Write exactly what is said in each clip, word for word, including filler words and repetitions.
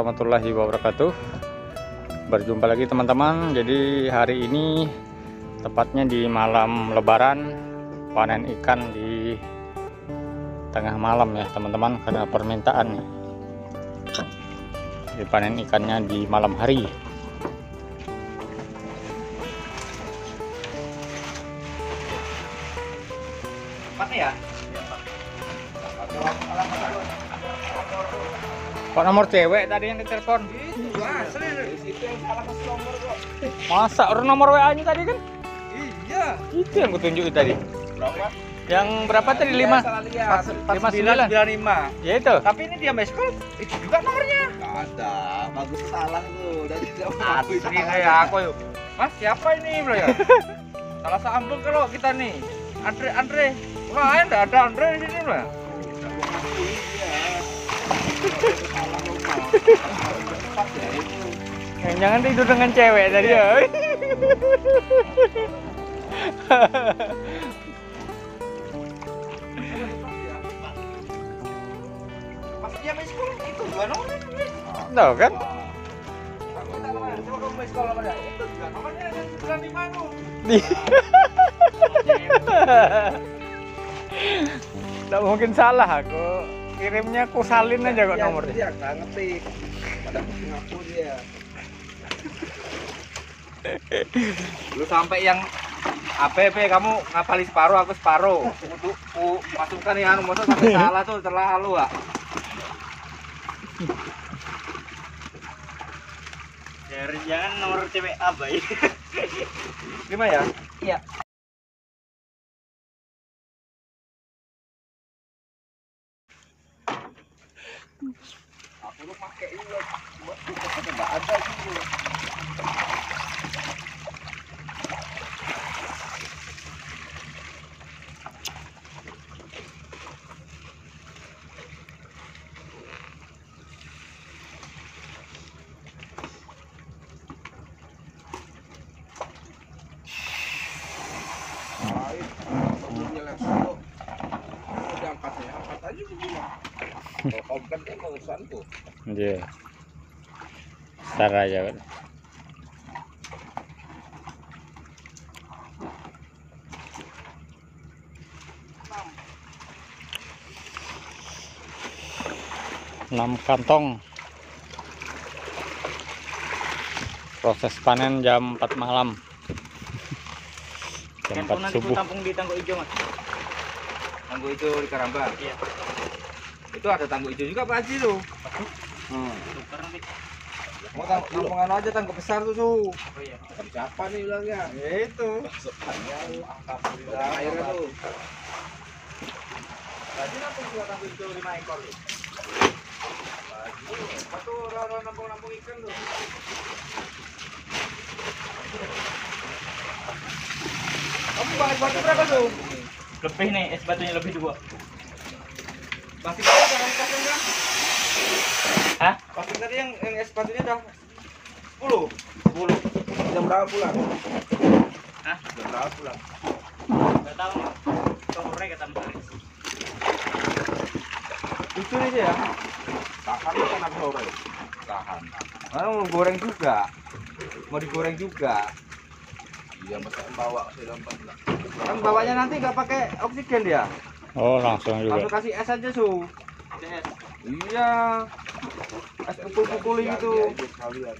warahmatullahi wabarakatuh. Berjumpa lagi teman-teman. Jadi hari ini tepatnya di malam lebaran, panen ikan di tengah malam ya teman-teman, karena permintaan nih. Dipanen ikannya di malam hari. Ya? Kok nomor cewek tadi yang ditelepon? Iya, serius. Itu yang salah kasih nomor kok. Masa orang nomor W A-nya tadi kan? Iya. Itu yang kutunjukin tadi. Berapa? Yang berapa tadi? lima? lima sembilan sembilan lima. Ya itu. Tapi ini dia meskol. Itu juga nomornya. Gak ada, bagus salah tuh. Dan tidak Asli kayak aku yuk. Mas, siapa ini bro ya? Salah sambung kalau kita nih. Andre, Andre. Wah, enggak ada Andre di sini bro. Jangan tidur dengan cewek tadi ya. Pas dia meskol itu dua nomor. Tahu kan? Coba kamu meskol apa ya? Itu juga nomornya yang sembilan lima tuh. Tidak mungkin salah aku. Kirimnya aku salin aja kok nomornya. Dia nggak ngetik. Pada ngaku dia. Lu sampai yang A P P kamu ngapali separuh, aku separuh. Untuk ku masukkan yang anu, masa sampai salah tuh terlalu ah. Jangan nomor cewek apa ya? Lima ya? Iya. Aku lu pakai ini loh. Enggak ada gitu. Kalau kan dia urusan tuh. Iya. Besar aja kan. enam kantong. Proses panen jam empat malam. Jam empat subuh. Tampung di Tangguh Ijo mas. Tangguh Ijo di Karamba. Iya. Itu ada Tangguh Ijo juga Pak Haji tuh. Hmm. Mau tang tampungan aja tangguh besar tuh tuh. Oh iya. Siapa nih bilangnya? Ya itu. Alhamdulillah airnya tuh. Tadi nampung juga Tangguh Ijo lima ekor tuh. Satu orang nampung-nampung ikan tuh. Kamu pakai batu berapa tuh? Lebih nih, es batunya lebih dua. Pasti tadi jangan kasih kan? Hah? Pasti tadi yang yang es batunya udah sepuluh. sepuluh. Jam berapa pulang? Hah? Jam berapa pulang? Enggak tahu. Sore kata Mas. Lucu nih ya. Tahan kan apa sore? Tahan. Mana mau goreng juga. Mau digoreng juga. Iya, masa bawa sih dapat lah. Kan bawanya nanti nggak pakai oksigen dia. Oh, langsung juga. Langsung kasih es aja su. Es. Iya. Es pukul-pukul gitu. Sekalian.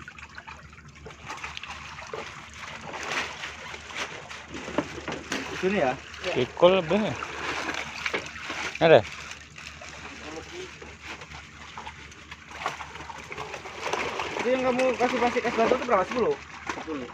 Itu nih ya. Pikul lebih. Ada? Itu yang kamu kasih plastik es batu itu berapa? sepuluh? sepuluh.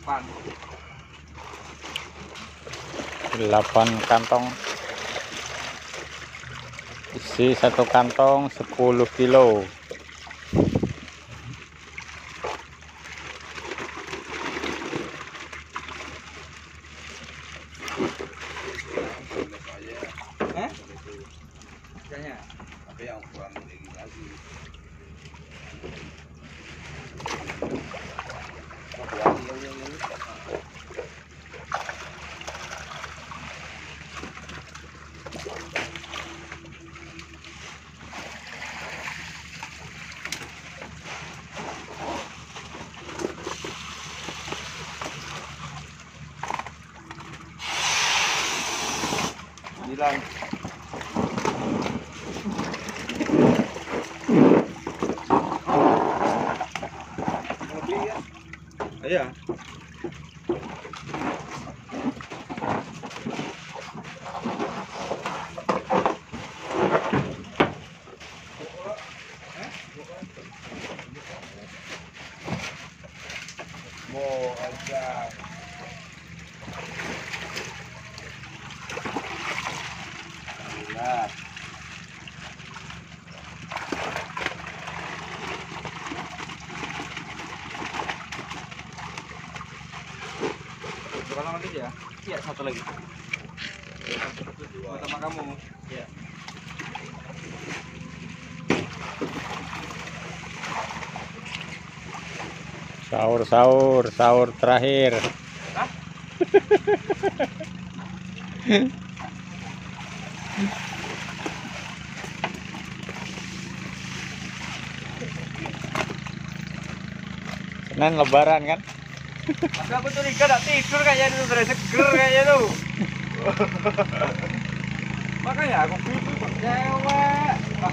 delapan. delapan kantong. Isi satu kantong sepuluh kilo. Hah? Misalnya? Tapi yang kurang lagi lagi. Sembilan. Lebih ya? Iya. Mau aja. Lihat. Berapa lama lagi ya? Iya, satu lagi. Buat sama kamu. Iya. Sahur sahur sahur terakhir. Hah? Senin lebaran kan? Masa aku tuh Rika gak tidur kayaknya itu udah seger kayaknya tuh. Makanya aku gitu kok cewek. Ah.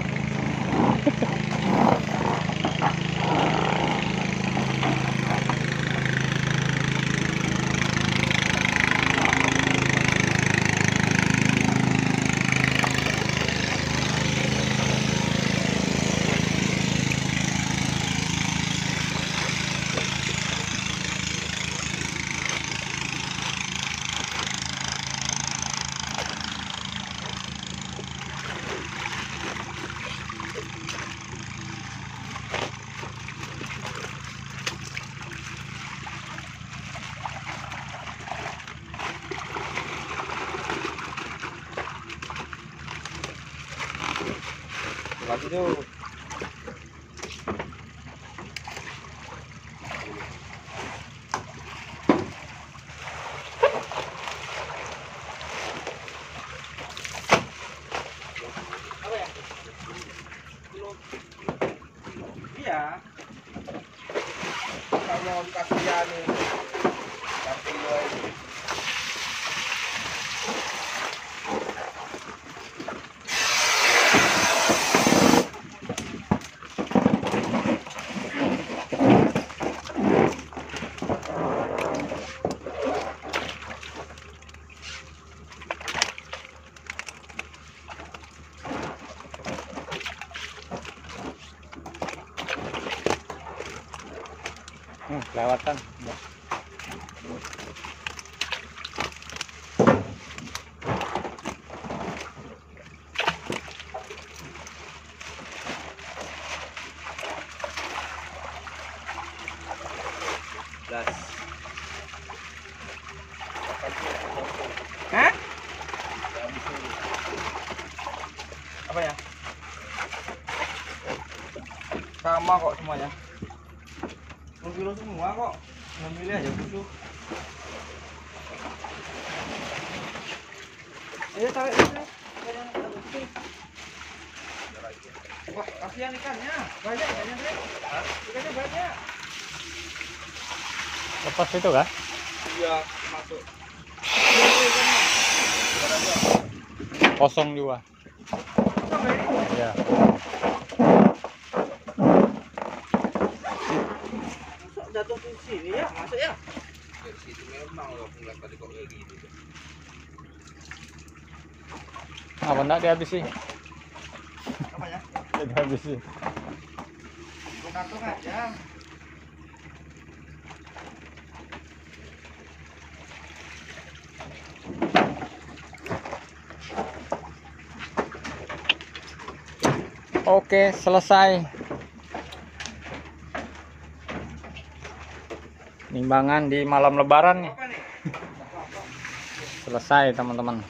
Lagi tuh. Apa ya? Iya. Kalau kasihan nih. Tapi lagi. Hmm, kelewatan. Gas. Hah? Apa ya? Sama kok semuanya. sepuluh kilo semua kok. Ngambil aja dulu. Ayo tarik dulu. Wah, kasihan ikannya. Banyak ikannya, Dek. Ikannya banyak. Lepas itu kah? Iya, masuk. Kosong juga. Sampai ini. Ya. Masuk jatuh di sini ya, masuk ya. Dari situ memang loh, ngeliat tadi kok kayak gitu. Apa enggak dihabisi? Apa ya? Dihabisi. Kantung aja. Oke, selesai. Nimbangan di malam lebaran nih. Selesai teman-teman.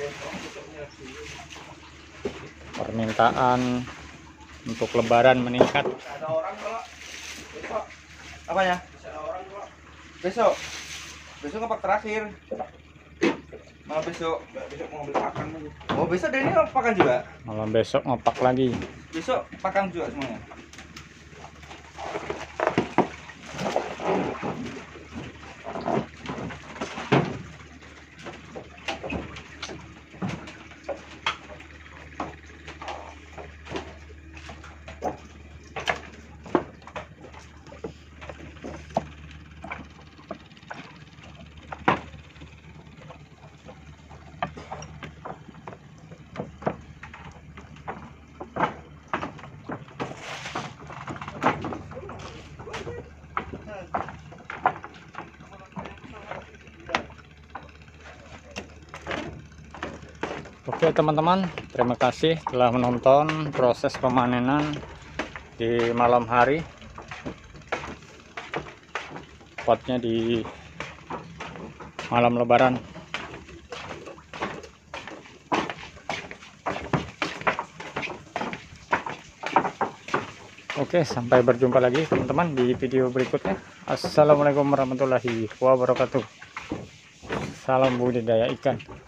Permintaan untuk lebaran meningkat. Ada orang kalau besok apanya? Ada orang kalau besok. Besok apa terakhir? Malam besok. Besok mau ambil pakan lagi. Oh, besok Denny mau pakan juga? Malam besok ngopak lagi. Besok pakan juga semuanya. Oke teman-teman, terima kasih telah menonton proses pemanenan di malam hari, tepatnya di malam lebaran. Oke, sampai berjumpa lagi teman-teman di video berikutnya. Assalamualaikum warahmatullahi wabarakatuh. Salam budidaya ikan.